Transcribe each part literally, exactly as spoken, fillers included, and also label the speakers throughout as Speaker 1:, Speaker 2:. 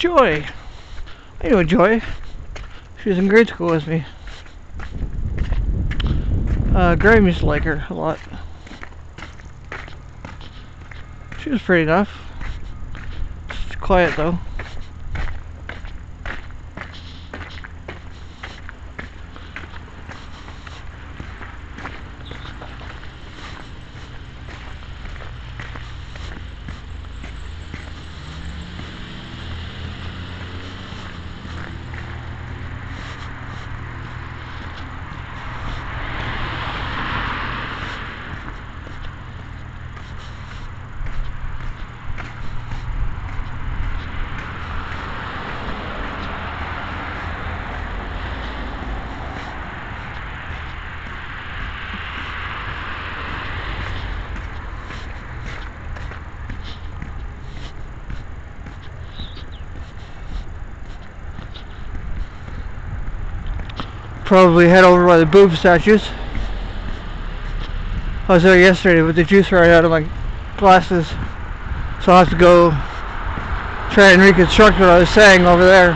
Speaker 1: Joy. I know Joy. She was in grade school with me. Uh, Graham used to like her a lot. She was pretty enough. It's quiet though. Probably head over by the boob statues. I was there yesterday with the juice right out of my glasses, so I'll have to go try and reconstruct what I was saying over there.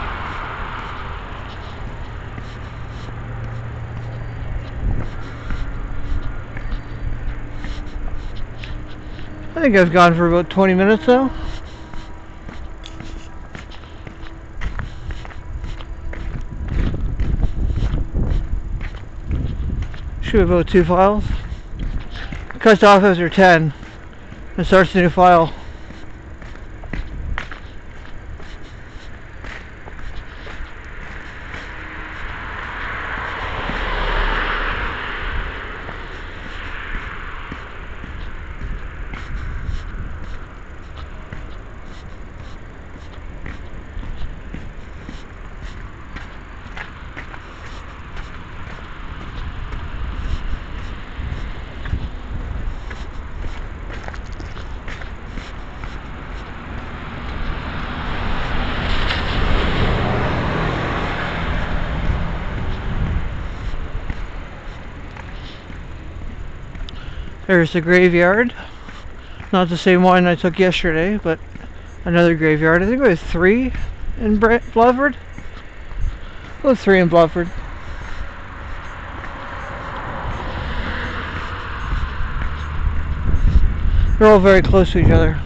Speaker 1: I think I've gone for about twenty minutes now. Should have about two files. It cuts off after ten and starts a new file. There's the graveyard. Not the same one I took yesterday, but another graveyard. I think it was three in Blufford. Oh, three in Blufford. They're all very close to each other.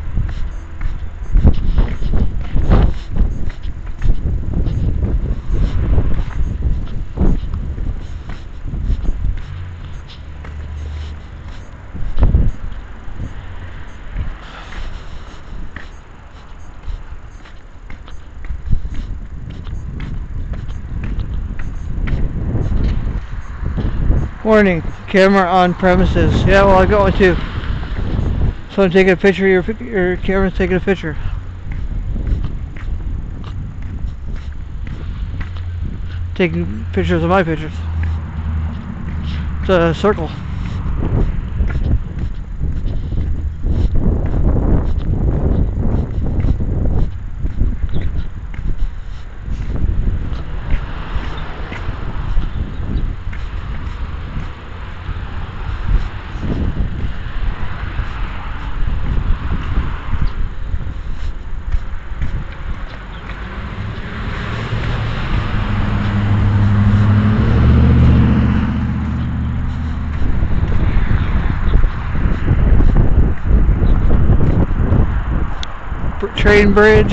Speaker 1: Warning, camera on premises. Yeah, well, I got one too. So I'm taking a picture, your, your camera's taking a picture. Taking pictures of my pictures. It's a circle. Train bridge.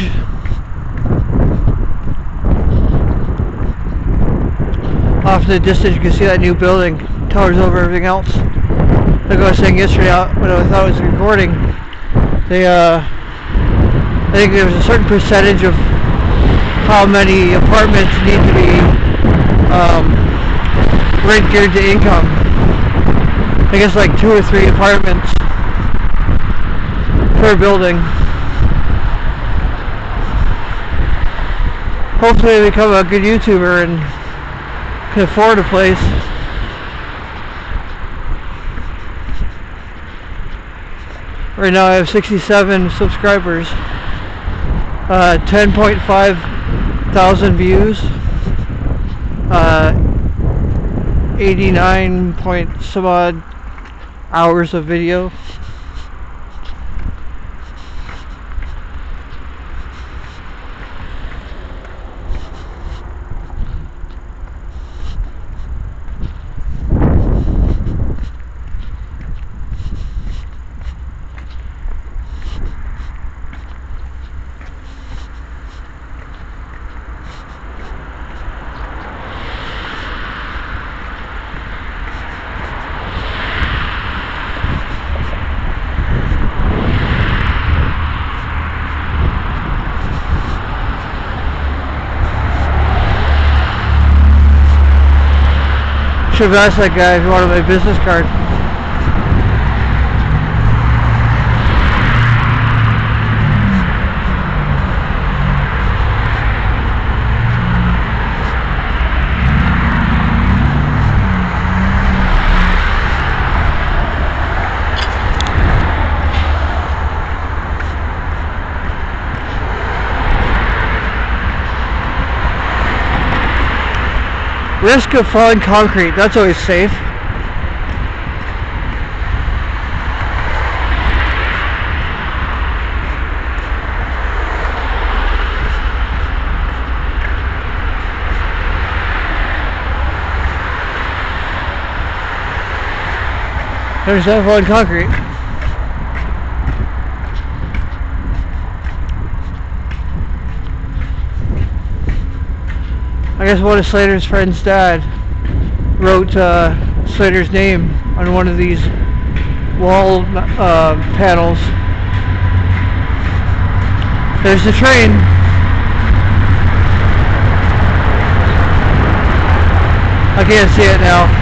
Speaker 1: Off in the distance you can see that new building towers over everything else. Like I was saying yesterday when I thought I was recording, they uh, I think there was a certain percentage of how many apartments need to be um, rent geared to income. I guess like two or three apartments per building. Hopefully I become a good YouTuber and can afford a place. Right now I have sixty-seven subscribers, uh, ten point five thousand views, uh, eighty-nine point some odd hours of video. Should have asked that guy if he wanted my business card. Risk of falling concrete, that's always safe. There's that falling concrete. I guess one of Slater's friend's dad wrote uh, Slater's name on one of these wall uh, panels. There's the train. I can't see it now.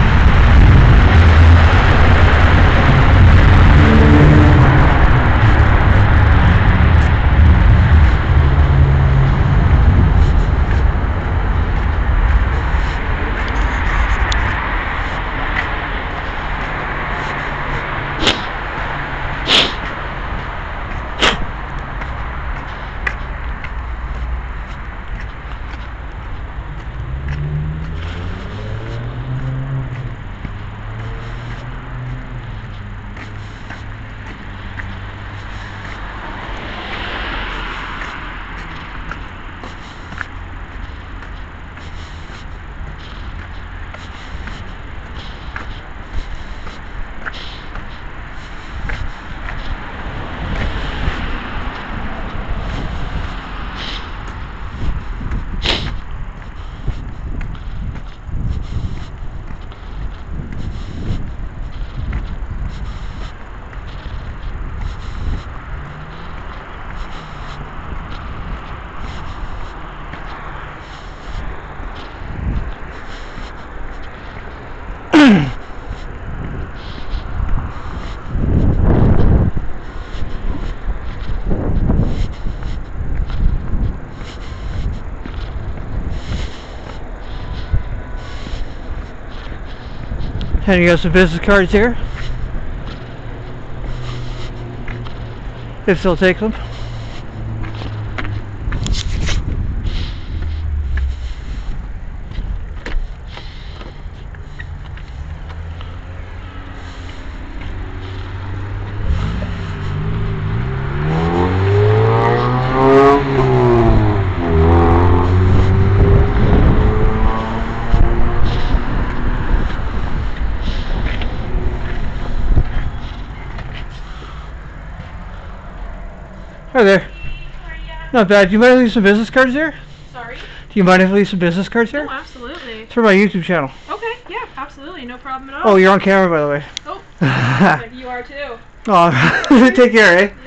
Speaker 1: And you got some business cards here, if they'll take them. Hi there.
Speaker 2: How are ya?
Speaker 1: Not bad. Do you mind if I leave some business cards here?
Speaker 2: Sorry?
Speaker 1: Do you mind if I leave some business cards here?
Speaker 2: Oh, absolutely.
Speaker 1: It's for my YouTube channel.
Speaker 2: Okay, yeah, absolutely. No problem at all.
Speaker 1: Oh, you're on camera, by the way.
Speaker 2: Oh, you are too.
Speaker 1: Oh, take care, eh?